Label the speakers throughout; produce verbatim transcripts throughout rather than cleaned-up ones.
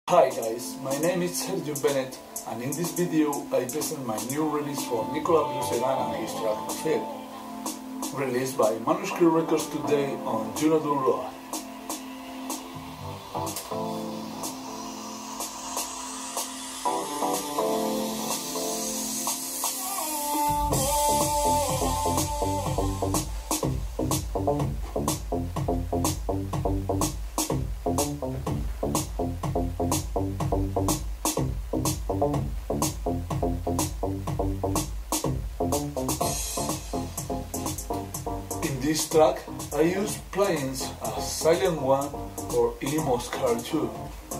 Speaker 1: Hi guys, my name is Sergio Bennett and in this video I present my new release for Nicola Brusegan and his track Feel, released by Manuscript Records today on Juno Dunlop. In this track, I use plugins as Silent One or Emoscar two.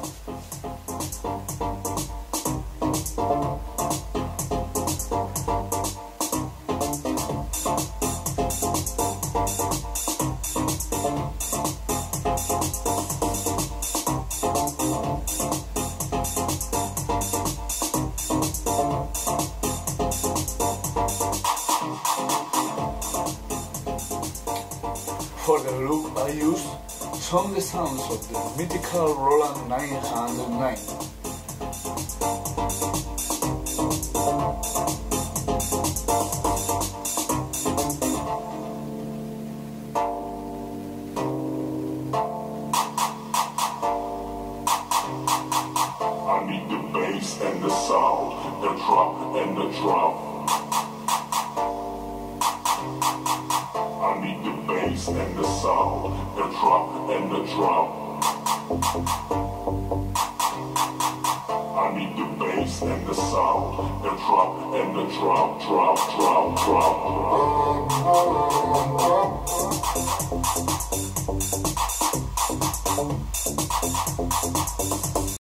Speaker 1: For the loop, I use some of the sounds of the mythical Roland nine oh nine.
Speaker 2: I need the bass and the sound, the drop and the drop. I need the bass and the sound, the drop and the drop. I need the bass and the sound, the drop and the drop, drop, drop, drop, drop.